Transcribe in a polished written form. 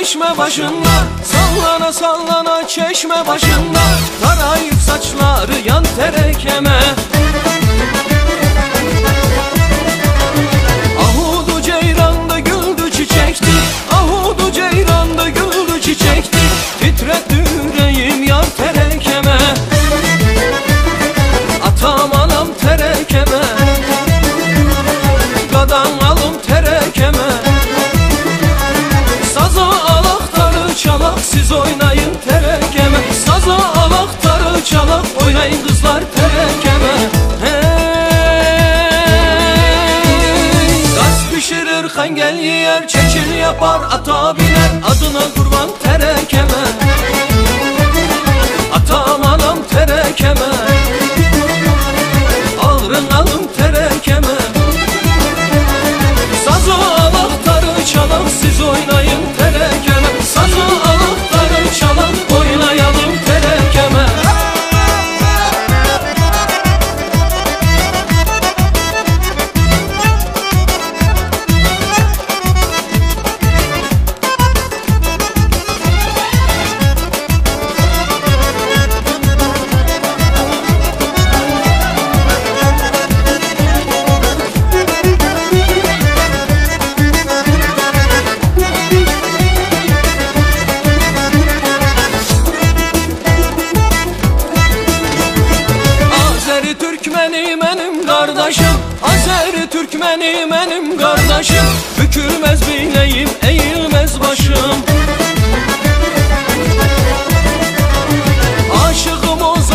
çeşme başında, sallana sallana çeşme başında, tarayıp saçları yan terekeme. Ahudu ceyranda güldü çiçekti, ahudu ceyranda güldü çiçekti, titretti yüreğim yar terekeme. Atam anam terekeme, gadan alım terekeme. Saza alaktarı çalak, siz oynayın terekeme. Saza alaktarı çalak, oynayın kızlar terekeme. Hey, gaz pişirir hangel yer, çekil yapar ata biner, adına kurban terekeme. Atam anam terekeme, alırın alım terekeme. Saza alaktarı çalak, siz oynayın terekeme. Saza alaktarı çalak, oynayalım terekeme. Türkmeni benim kardeşim, Azeri Türkmeni benim kardeşim. Bükülmez bileğim, eğilmez başım. Aşığım o